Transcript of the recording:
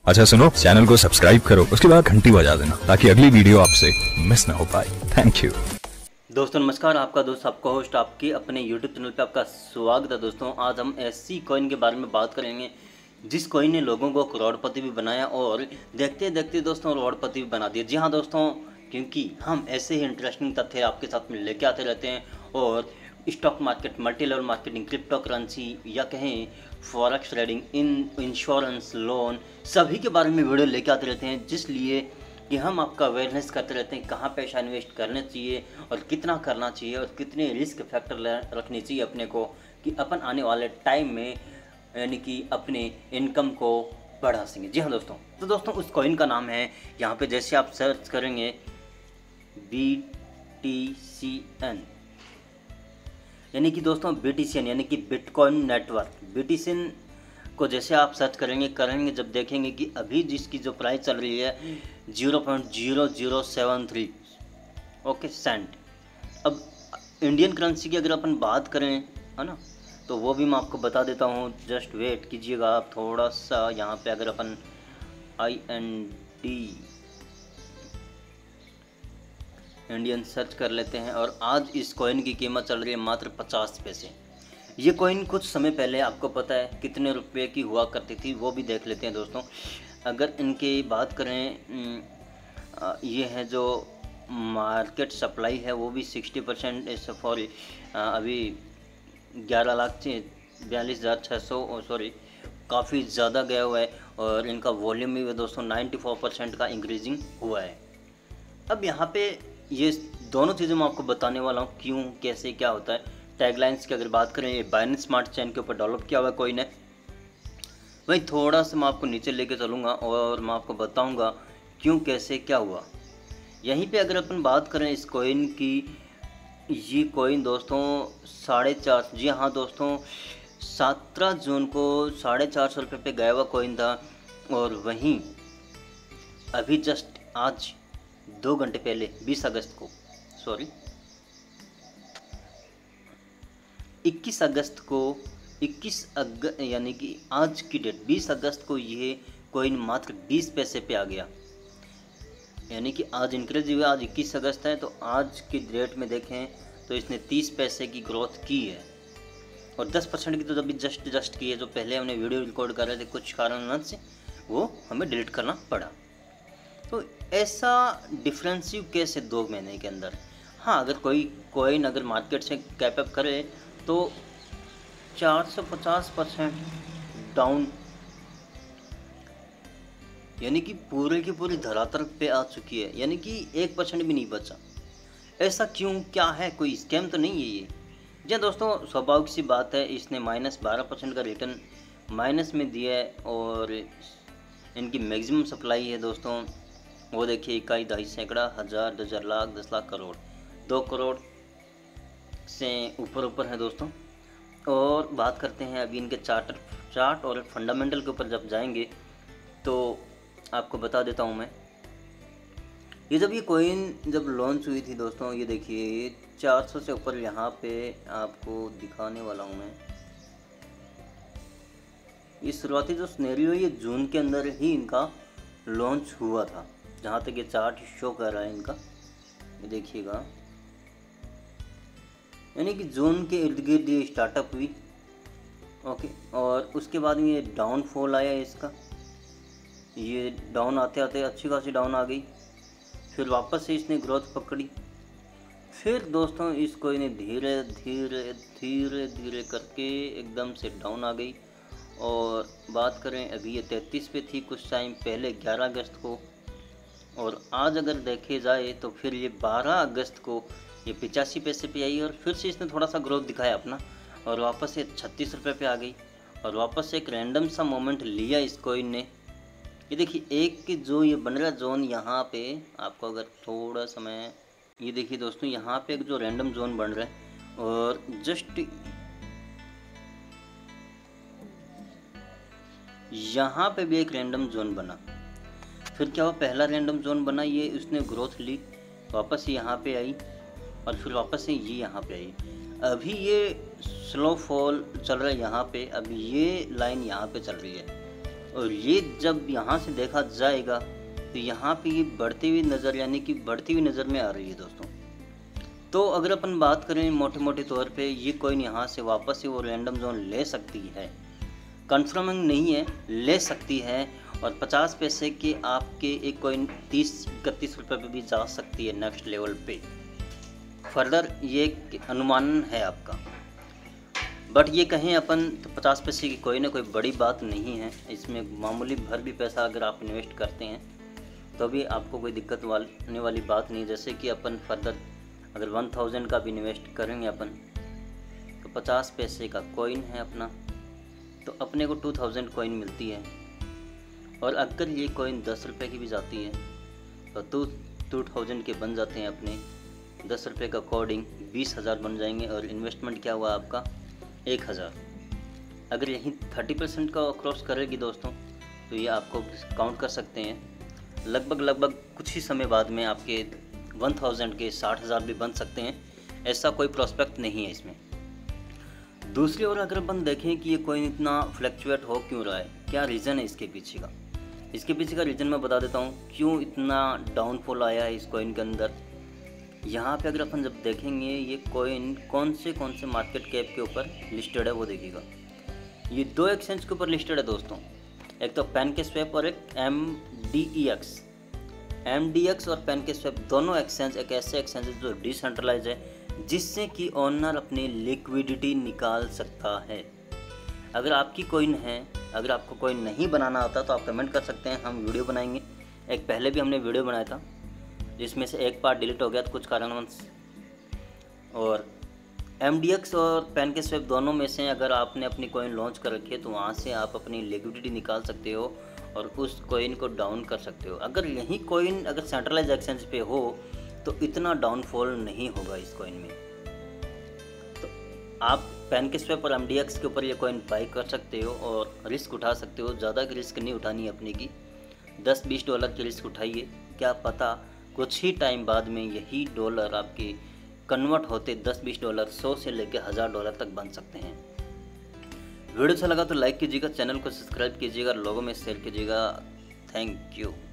अच्छा सुनो, चैनल को सब्सक्राइब करो, उसके बाद घंटी बजा देना ताकि अगली वीडियो आपसे मिस ना हो पाए। Thank you. दोस्तों नमस्कार, आपका दोस्त आपका होस्ट आपके अपने YouTube चैनल पे आपका स्वागत है। दोस्तों आज हम ऐसी कॉइन के बारे में बात करेंगे जिस कॉइन ने लोगों को करोड़पति भी बनाया और देखते देखते दोस्तों करोड़पति भी बना दिया। जी हाँ दोस्तों, क्योंकि हम ऐसे ही इंटरेस्टिंग तथ्य आपके साथ में लेके आते रहते हैं और stock market, multi level marketing, crypto currency या कहें फॉरेक्स ट्रेडिंग, इंश्योरेंस, लोन, सभी के बारे में वीडियो लेके आते रहते हैं, जिसलिए कि हम आपका अवेयरनेस करते रहते हैं कहाँ पैसा इन्वेस्ट करना चाहिए और कितना करना चाहिए और कितने रिस्क फैक्टर रखने चाहिए अपने को, कि अपन आने वाले टाइम में यानी कि अपने इनकम को बढ़ा सकें। जी हाँ दोस्तों, तो दोस्तों उस कॉइन का नाम है, यहाँ पे जैसे आप सर्च करेंगे BTCN, यानी कि दोस्तों BTCN यानी कि बिटकॉइन नेटवर्क। BTCN को जैसे आप सर्च करेंगे जब देखेंगे कि अभी जिसकी जो प्राइस चल रही है 0.0073 ओके सेंट। अब इंडियन करेंसी की अगर अपन बात करें, है ना, तो वो भी मैं आपको बता देता हूँ। जस्ट वेट कीजिएगा आप थोड़ा सा। यहाँ पे अगर अपन IND इंडियन सर्च कर लेते हैं और आज इस कॉइन की कीमत चल रही है मात्र 50 पैसे। ये कॉइन कुछ समय पहले आपको पता है कितने रुपए की हुआ करती थी, वो भी देख लेते हैं दोस्तों। अगर इनकी बात करें, ये है जो मार्केट सप्लाई है वो भी 60% सॉरी अभी 11,42,600 सॉरी काफ़ी ज़्यादा गया हुआ है और इनका वॉल्यूम भी दोस्तों 94% का इंक्रीजिंग हुआ है। अब यहाँ पे ये दोनों चीज़ें मैं आपको बताने वाला हूँ, क्यों, कैसे, क्या होता है। टैगलाइंस की अगर बात करें, ये बाइनेंस स्मार्ट चेन के ऊपर डेवलप किया हुआ कॉइन है। वही थोड़ा सा मैं आपको नीचे लेके चलूँगा और मैं आपको बताऊँगा क्यों, कैसे, क्या हुआ। यहीं पे अगर अपन बात करें इस कॉइन की, ये कॉइन दोस्तों 4.5, जी हाँ दोस्तों 17 जून को 450 रुपये पे गया हुआ कॉइन था और वहीं अभी जस्ट आज 2 घंटे पहले 20 अगस्त को सॉरी 21 अगस्त को यानी कि आज की डेट 20 अगस्त को ये कॉइन मात्र 20 पैसे पे आ गया। यानी कि आज इंक्रीज हुआ, आज 21 अगस्त है, तो आज की डेट में देखें तो इसने 30 पैसे की ग्रोथ की है और 10% की तो अभी जस्ट की है। जो पहले हमने वीडियो रिकॉर्ड कर रहे थे कुछ कारणवश से वो हमें डिलीट करना पड़ा। तो ऐसा डिफरेंस कैसे 2 महीने के अंदर। हाँ, अगर कोई कॉइन अगर मार्केट से कैप अप करे तो 450% डाउन, यानी कि पूरे की पूरी धरातल पे आ चुकी है, यानी कि 1% भी नहीं बचा। ऐसा क्यों, क्या है, कोई स्कैम तो नहीं है ये? जी दोस्तों, स्वाभाविक सी बात है, इसने -12% का रिटर्न माइनस में दिया है और इनकी मैक्सिमम सप्लाई है दोस्तों, वो देखिए 1 दहाई सैकड़ा, 1000, 10,000, लाख, 10 लाख, करोड़, 2 करोड़ से ऊपर है दोस्तों। और बात करते हैं अभी इनके चार्ट और फंडामेंटल के ऊपर जब जाएंगे तो आपको बता देता हूं मैं। ये कॉइन जब लॉन्च हुई थी दोस्तों, ये देखिए 400 से ऊपर यहाँ पे आपको दिखाने वाला हूँ मैं। ये शुरुआती जो सिनेरियो ये जून के अंदर ही इनका लॉन्च हुआ था, जहाँ तक ये चार्ट शो कर रहा है इनका, ये देखिएगा। यानी कि जून के इर्द गिर्द ये स्टार्टअप हुई, ओके, और उसके बाद में ये डाउनफॉल आया इसका। ये डाउन आते आते अच्छी खासी डाउन आ गई, फिर वापस से इसने ग्रोथ पकड़ी, फिर दोस्तों इसको इन्हें धीरे धीरे करके एकदम से डाउन आ गई। और बात करें अभी ये 33 पे थी कुछ टाइम पहले 11 अगस्त को, और आज अगर देखे जाए तो फिर ये 12 अगस्त को ये 85 पैसे पे आई और फिर से इसने थोड़ा सा ग्रोथ दिखाया अपना और वापस से 36 रुपये पे आ गई और वापस से एक रैंडम सा मोमेंट लिया इस कॉइन ने। ये देखिए एक जो ये बन रहा जोन यहाँ पे आपको अगर थोड़ा सा मैं, ये देखिए दोस्तों यहाँ पे एक जो रैंडम जोन बन रहा है और जस्ट यहाँ पे भी एक रैंडम जोन बना। फिर क्या हुआ, पहला रैंडम जोन बना, ये उसने ग्रोथ ली, वापस यहाँ पे आई और फिर वापस से ये यहाँ पे आई। अभी ये स्लो फॉल चल रहा है यहाँ पे, अभी ये लाइन यहाँ पे चल रही है। और ये जब यहाँ से देखा जाएगा तो यहाँ पे ये बढ़ती हुई नज़र, यानी कि बढ़ती हुई नज़र में आ रही है दोस्तों। तो अगर अपन बात करें मोटे मोटे तौर पे, ये कॉइन यहाँ से वापस से वो रैंडम जोन ले सकती है, कंफर्मिंग नहीं है, ले सकती है। और 50 पैसे के आपके एक कॉइन 30-31 रुपये पे भी जा सकती है नेक्स्ट लेवल पे। फर्दर ये अनुमान है आपका, बट ये कहें अपन तो 50 पैसे की कोई ना कोई बड़ी बात नहीं है। इसमें मामूली भर भी पैसा अगर आप इन्वेस्ट करते हैं तो भी आपको कोई दिक्कत आने वाली बात नहीं। जैसे कि अपन फर्दर अगर 1000 का भी इन्वेस्ट करेंगे अपन, तो 50 पैसे का कॉइन है अपना, तो अपने को 2000 कॉइन मिलती है। और अगर ये कॉइन 10 रुपये की भी जाती है तो 2000 के बन जाते हैं अपने 10 रुपये का कोडिंग 20,000 बन जाएंगे। और इन्वेस्टमेंट क्या हुआ आपका 1000। अगर यहीं 30% का क्रॉस करेगी दोस्तों, तो ये आपको काउंट कर सकते हैं लगभग कुछ ही समय बाद में आपके 1000 के 60,000 भी बन सकते हैं। ऐसा कोई प्रोस्पेक्ट नहीं है इसमें। दूसरी ओर अगर अपन देखें कि ये कॉइन इतना फ्लक्चुएट हो क्यों रहा है, क्या रीज़न है इसके पीछे का। इसके पीछे का रीज़न मैं बता देता हूँ क्यों इतना डाउनफॉल आया है इस कॉइन के अंदर। यहाँ पे अगर अपन जब देखेंगे ये कॉइन कौन से मार्केट कैप के ऊपर लिस्टेड है वो देखिएगा। ये 2 एक्सचेंज के ऊपर लिस्टेड है दोस्तों, एक तो PancakeSwap और एक MDX और PancakeSwap दोनों एक्सचेंज एक ऐसे एक्सचेंज है जो डिसेंट्रलाइज है, जिससे कि ओनर अपनी लिक्विडिटी निकाल सकता है। अगर आपकी कॉइन है, अगर आपको कॉइन नहीं बनाना आता तो आप कमेंट कर सकते हैं, हम वीडियो बनाएंगे। एक पहले भी हमने वीडियो बनाया था जिसमें से एक पार्ट डिलीट हो गया था कुछ कारणवश। और MDX और PancakeSwap दोनों में से अगर आपने अपनी कॉइन लॉन्च कर रखी है तो वहाँ से आप अपनी लिक्विडिटी निकाल सकते हो और उस कॉइन को डाउन कर सकते हो। अगर यही कॉइन अगर सेंट्रलाइज एक्सचेंज पे हो तो इतना डाउनफॉल नहीं होगा इस कॉइन में। तो आप PancakeSwap और MDX के ऊपर ये कॉइन बाई कर सकते हो और रिस्क उठा सकते हो। ज़्यादा की रिस्क नहीं उठानी है अपने की, $10-20 की रिस्क उठाइए। क्या पता कुछ ही टाइम बाद में यही डॉलर आपके कन्वर्ट होते $10-20 $100 से लेकर $1000 तक बन सकते हैं। वीडियो अच्छा लगा तो लाइक कीजिएगा, चैनल को सब्सक्राइब कीजिएगा, लोगों में शेयर कीजिएगा। Thank you.